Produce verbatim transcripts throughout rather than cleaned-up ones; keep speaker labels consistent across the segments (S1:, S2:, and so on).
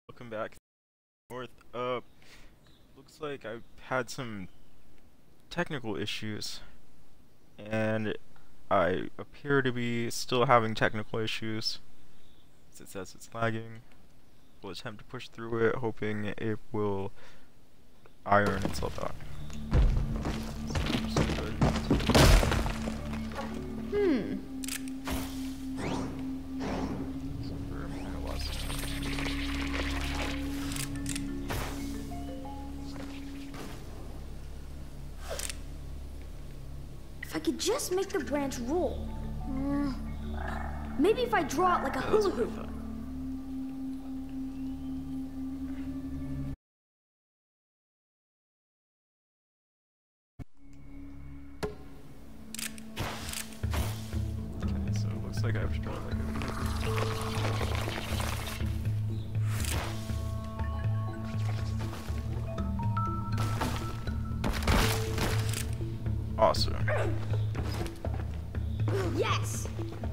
S1: Welcome back, North. Uh, looks like I've had some technical issues, and I appear to be still having technical issues. It says it's lagging. We'll attempt to push through it, hoping it will iron itself out.
S2: Hmm. If I could just make the branch roll. Mm. Maybe if I draw it like a hula hoop.
S1: Okay, so it looks like I have to draw like a... Awesome.
S2: Yes!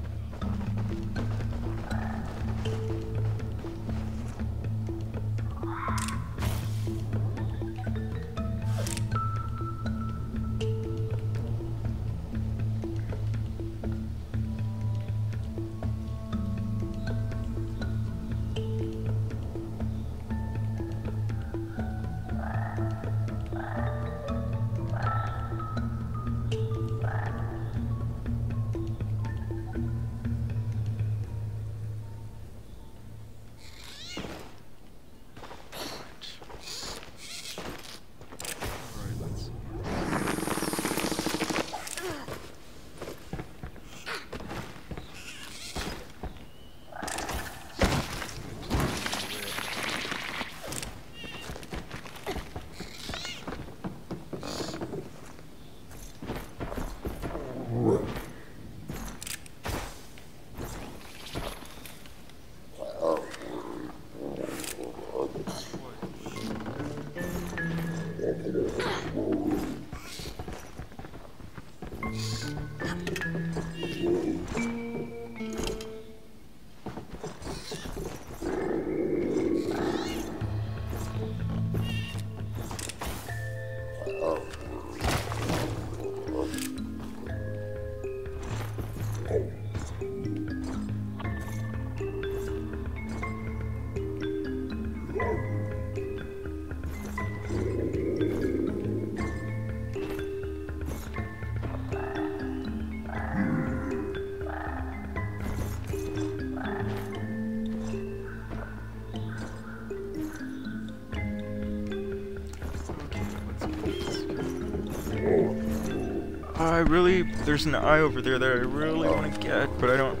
S1: I really, there's an eye over there that I really want to get, but I don't.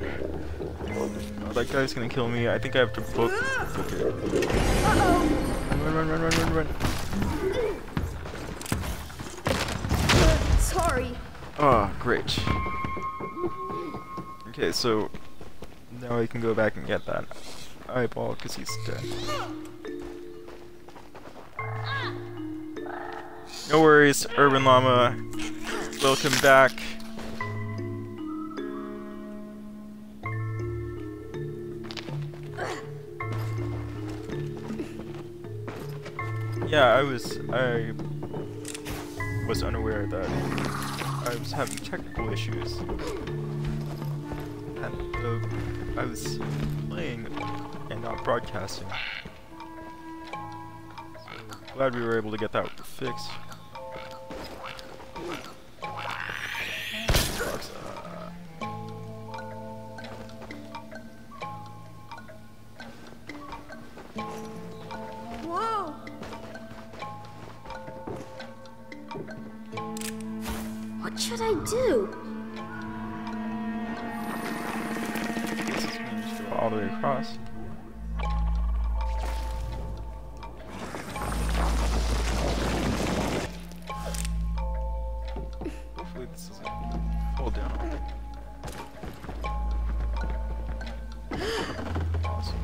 S1: Oh, that guy's gonna kill me. I think I have to book. book it.
S2: Uh-oh!
S1: Run, run, run, run, run, run.
S2: Sorry.
S1: Oh, great. Okay, so now I can go back and get that eyeball because he's dead. No worries, Urban Llama. Welcome back. Yeah, I was I was unaware that I was having technical issues. And uh, I was playing and not broadcasting. So glad we were able to get that fixed.
S2: Whoa! What should I do?
S1: This is going to go all the way across. Hopefully this doesn't fall down. Awesome.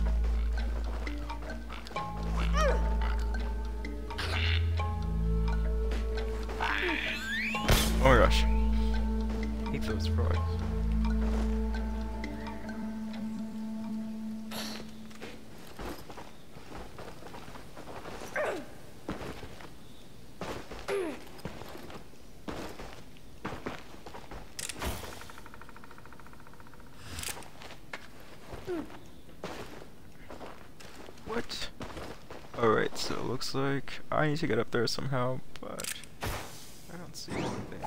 S1: Oh my gosh. I hate those frogs. What? Alright, so it looks like I need to get up there somehow, but I don't see anything.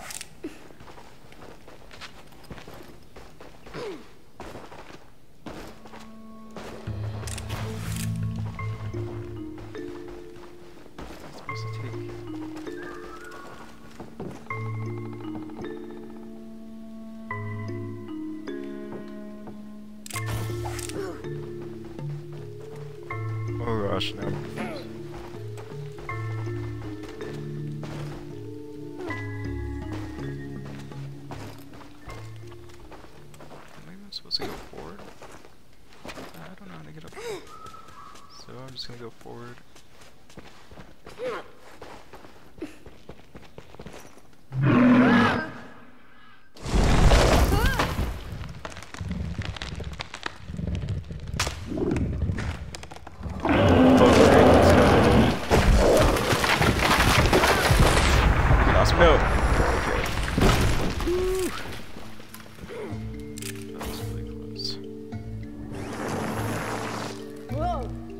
S1: I'm supposed to take... Oh gosh, no. Maybe I'm supposed to go forward? I don't know how to get up there. So I'm just gonna go forward. No. Okay. Whew. That was really close.
S2: Whoa.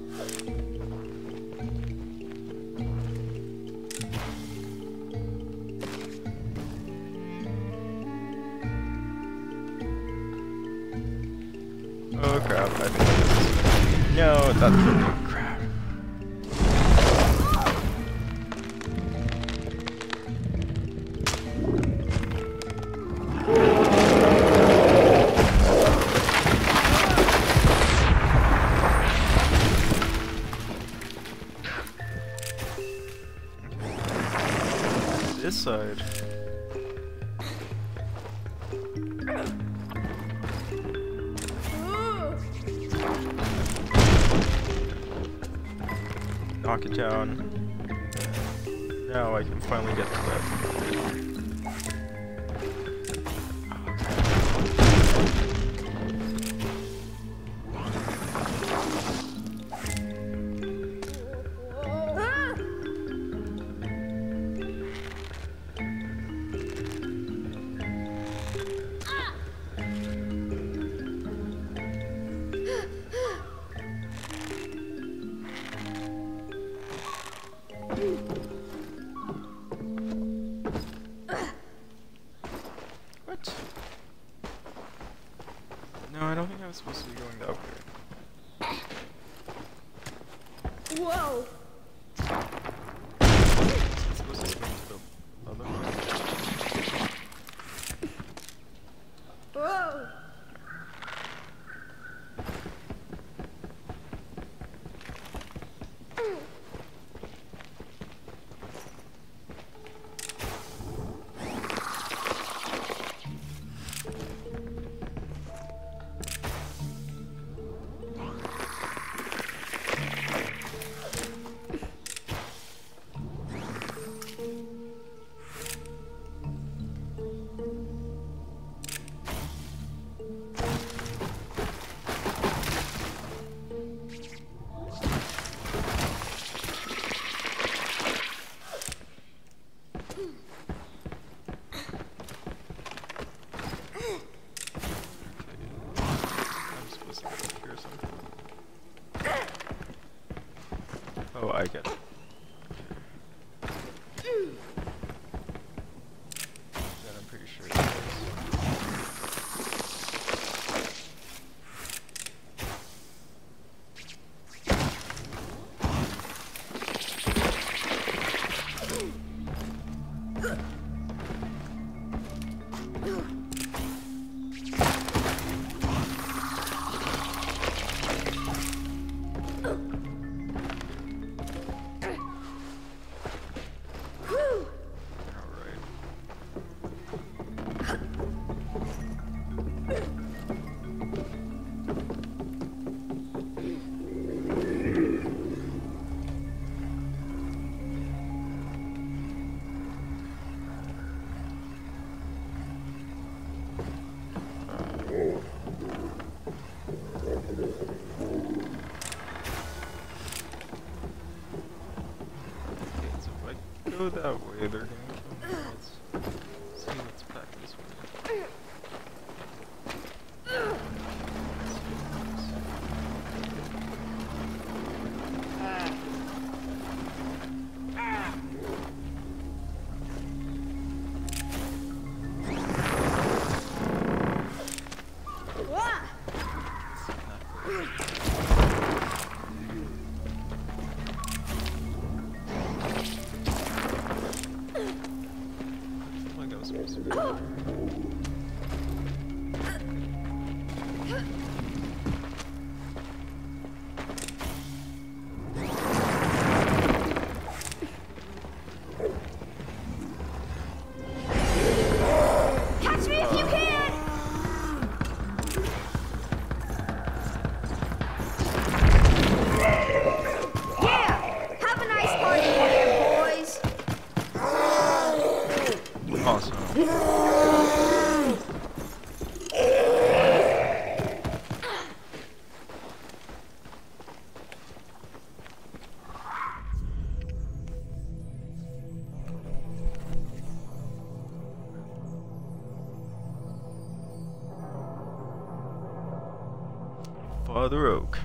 S1: Oh crap, I think this is... No, that's really crap. This side. Knock it down. Now I can finally get to that. What? No, I don't think I was supposed to be going that way.
S2: Whoa.
S1: I'm supposed to swing to the other way.
S2: Whoa.
S1: Oh, I get it. Then I'm pretty sure it is. Go that way, they're gonna kill me. Let's see what's back this way.
S2: Catch me if you can! Yeah! Have a nice party there, boys!
S1: Awesome. Father Oak.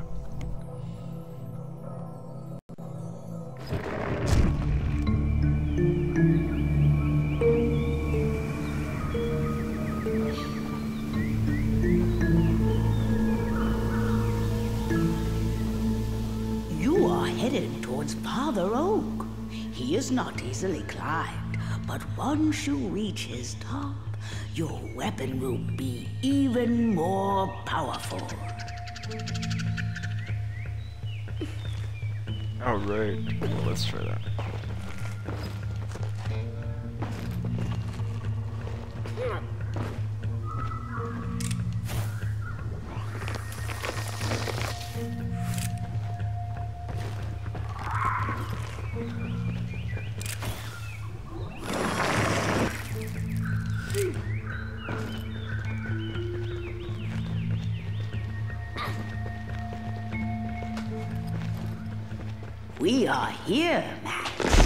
S3: You are headed towards Father Oak. He is not easily climbed, but once you reach his top, your weapon will be even more powerful.
S1: Alright, well, let's try that.
S3: We are here, Max.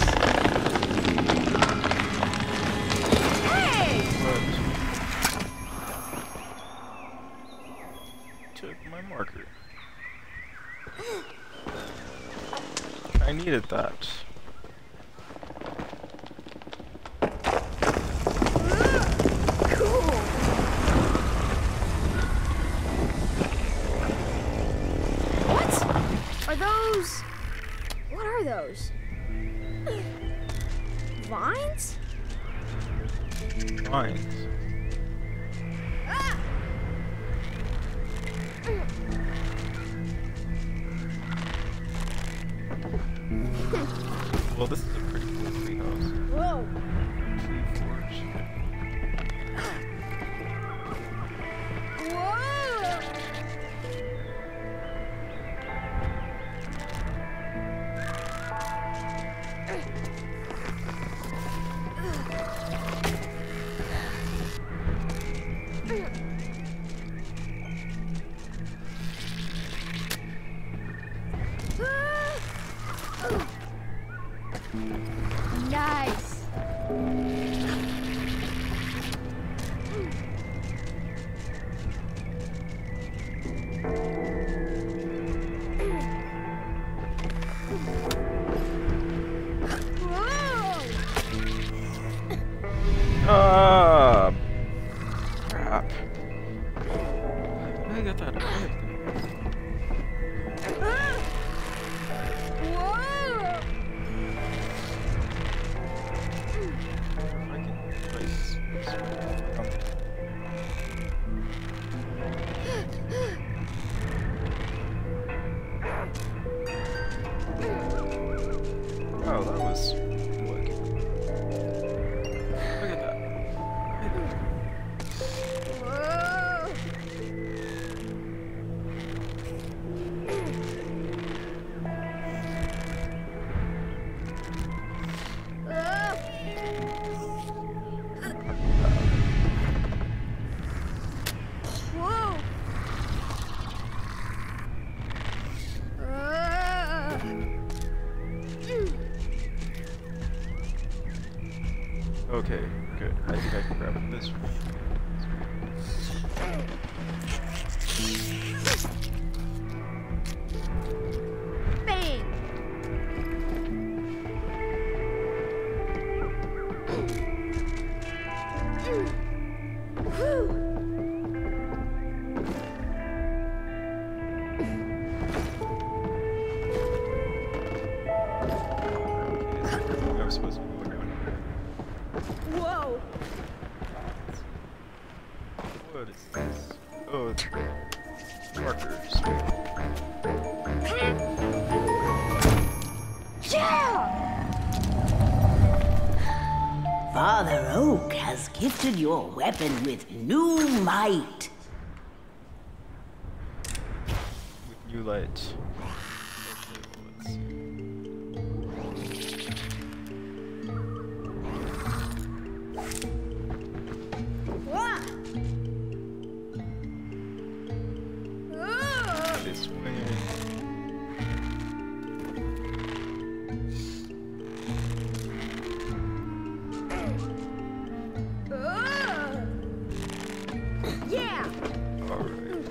S2: Hey!
S1: But took my marker. I needed that.
S2: Cool! What? Are those... What are those? Vines?
S1: Vines.
S2: Ah!
S1: Well, this is a pretty cool treehouse.
S2: Whoa!
S1: Tree forge.
S2: Whoa! Nice.
S1: Ah, crap. I got that right. I can place. Um, Oh, that was lucky. Look at that. Okay, good. I think I can grab this one.
S2: Bang!
S1: Okay, so I was supposed to be going down here.
S2: Whoa!
S1: What is this? Oh, it's markers.
S3: Father Oak has gifted your weapon with new might.
S1: With new light. Okay, well, let's see. They swing.
S2: Yeah.
S1: Alright.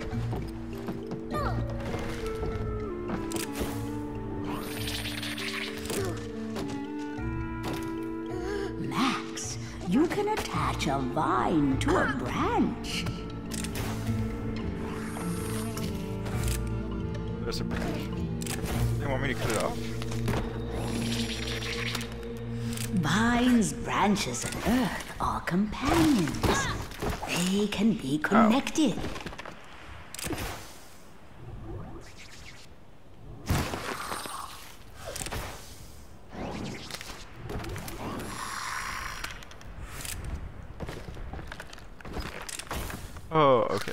S3: Max, you can attach a vine to a branch.
S1: There's a branch. They want me to cut it off.
S3: Vines, branches, and earth are companions. They can be connected.
S1: Oh, okay.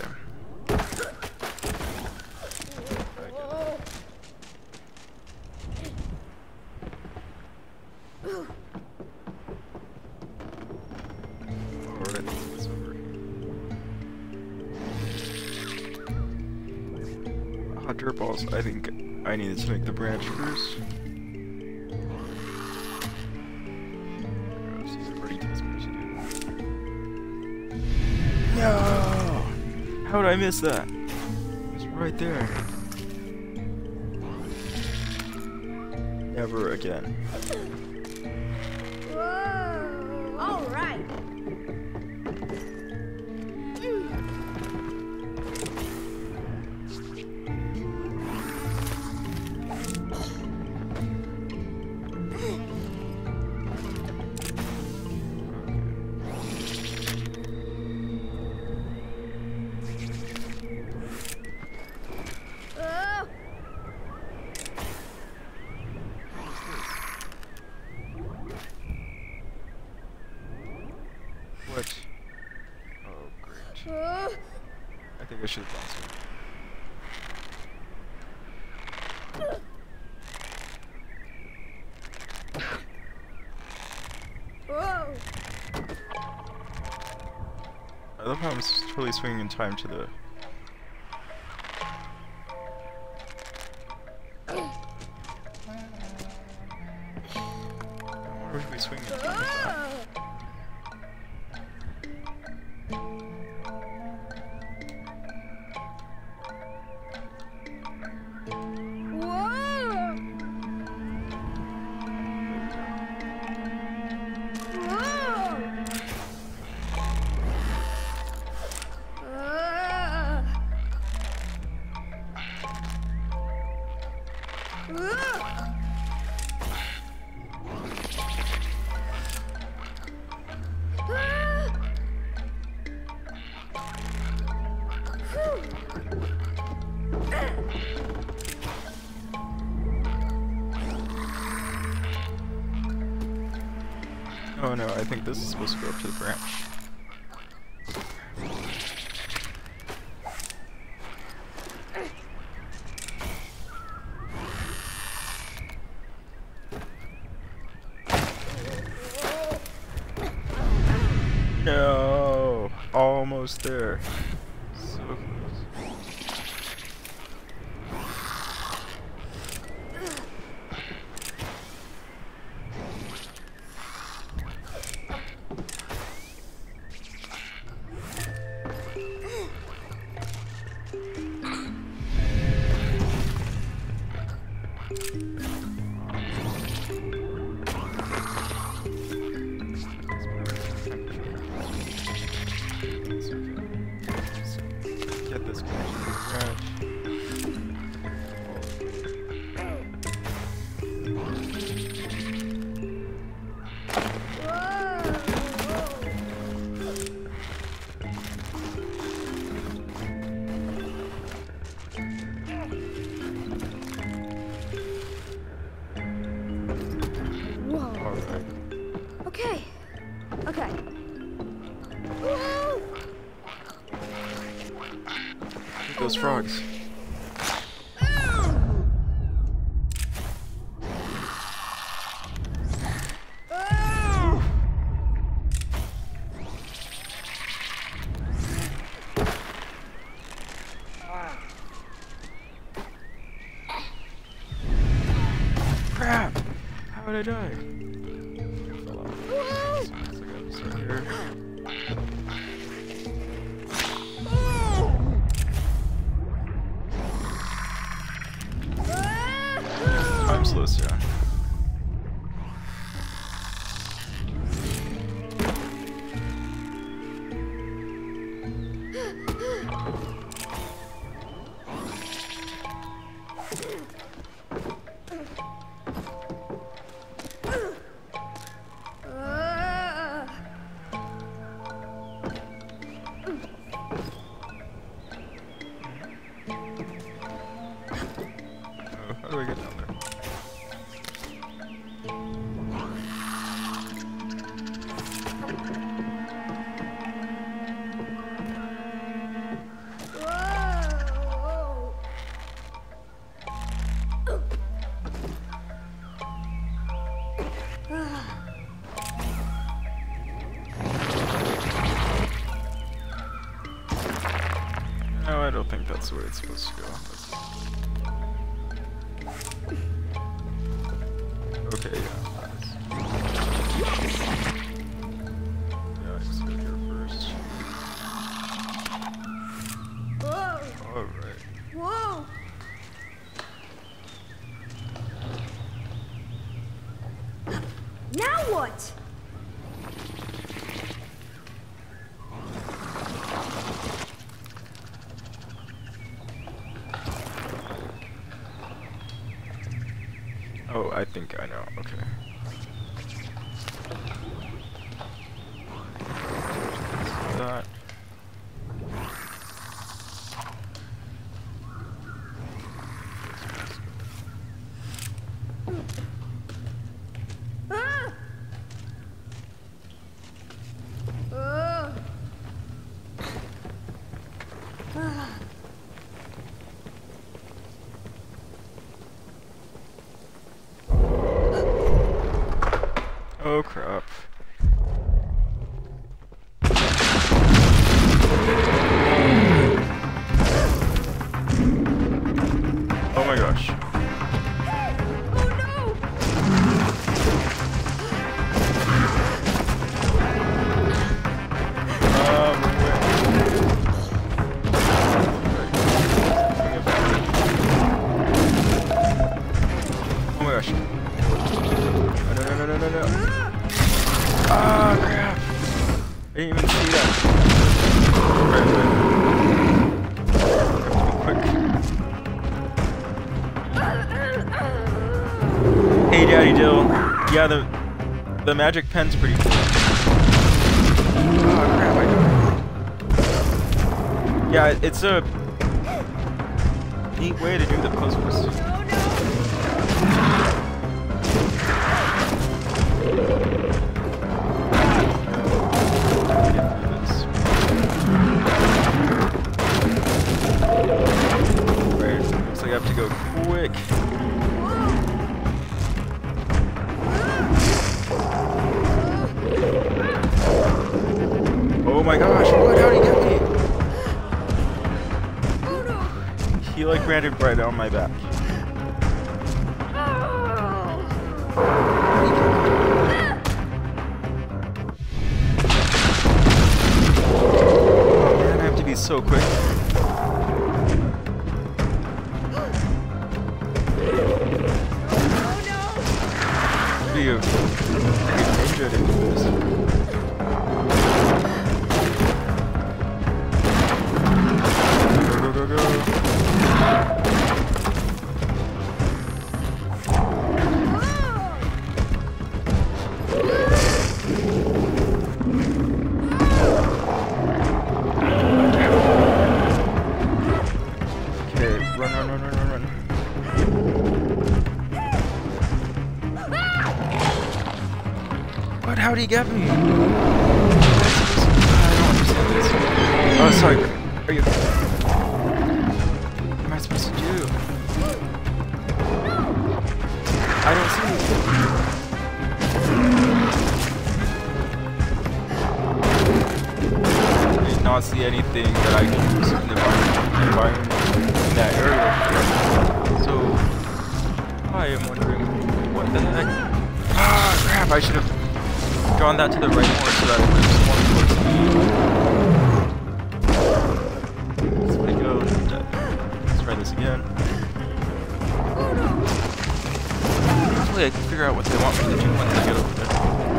S1: Alright, let's do this over. Ah, dirt balls. I think I needed to make the branch first. Oh, see, it already tells me what to do. No! How did I miss that? It's right there. Never again.
S2: Whoa. All right. Uh.
S1: What? Oh, great.
S2: Uh.
S1: I think I should have done so.
S2: Whoa.
S1: I love how I'm s- totally swinging in time to the... Why would we swing in time with that? Oh no, I think this is supposed to go up to the branch. No! Almost there. So close. Get this branch. those frogs. Crap! How would I die? I fell off. So I gotta start here. Time slows down. How do I get down there? No, I don't think that's the way it's supposed to go. That's okay, yeah. Yeah, I just go here first.
S2: Whoa!
S1: Alright.
S2: Whoa! Now what?
S1: Oh, I think I know. Okay. That.
S2: Ah! Ah! Ah!
S1: Oh crap. Oh my gosh.
S2: Oh no!
S1: Um, wait. Oh my gosh. No, no, no, no, no, no. Ah, crap. I didn't even see that. Right, right. Quick. Hey, Daddy Dill. Yeah, the the magic pen's pretty cool. Oh, crap, I don't. Yeah, it's a neat way to do the puzzles. Right, looks like I have to go quick. Oh my gosh, what? How'd he get me? He like landed right on my back. Oh man, I have to be so quick. Be a ninja to do this. Go, go, go, go. Okay, run, run, run, run, run, run. What? How'd he get me? I don't understand this. Oh, sorry. Are you? I don't see anything. I did not see anything that I can use in the environment in that area. So I am wondering what the heck. Ah, crap! I should have drawn that to the right more so that it would spawn towards me. Let's pick it up. Let's try this again. Hopefully I can figure out what they want me to do once I get over there.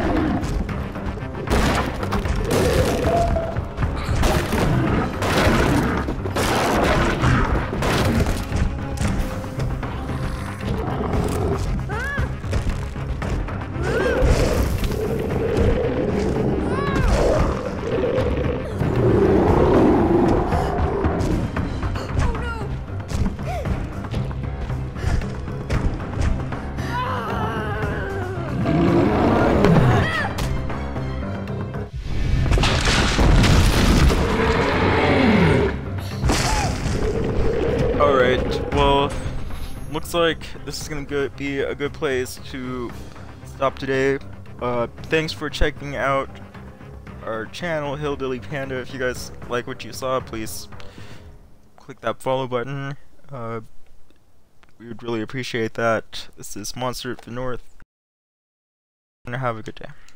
S1: Alright, well, looks like this is gonna go be a good place to stop today. Uh, thanks for checking out our channel, Hillbilly Panda. If you guys like what you saw, please click that follow button. Uh, we would really appreciate that. This is Monster of the North, and have a good day.